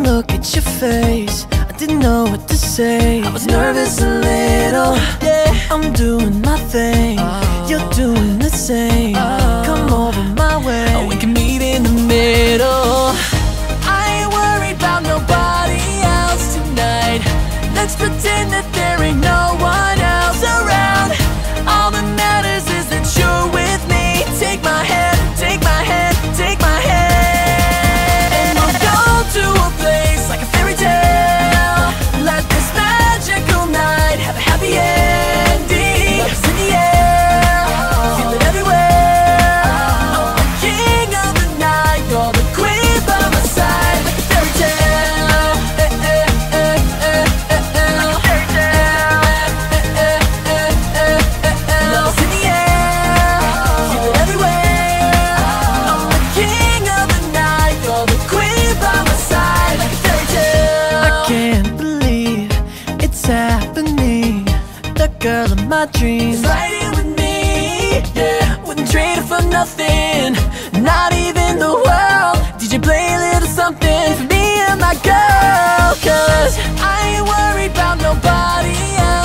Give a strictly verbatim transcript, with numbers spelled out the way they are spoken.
look at your face, I didn't know what to say. I was nervous a little, yeah. I'm doing my thing, oh. You're doing the same, oh. Come over my way, oh, we can meet in the middle. I ain't worried about nobody else tonight. Let's pretend that there ain't no one else around. All that matters is that you're with me. Take my hand, take my hand, take my hand, and we'll go to a place like a fairy tale. Let this magical night have a happy ending. Love's in the air, feel it everywhere. I'm the king of the night, you're the queen by my side. Like a fairy tale, eh, eh, eh, eh, eh, eh. Like a fairy tale, eh, eh, eh, eh, eh, eh. Love's in the air, feel it everywhere. I'm the king of the night, you're the queen by my side. Like a fairy tale. I can't believe it's happening. The girl of my dreams is right here with me, yeah. Wouldn't trade her for nothing, not even the world. D J, play a little something for me and my girl, 'cause I ain't worried about nobody else.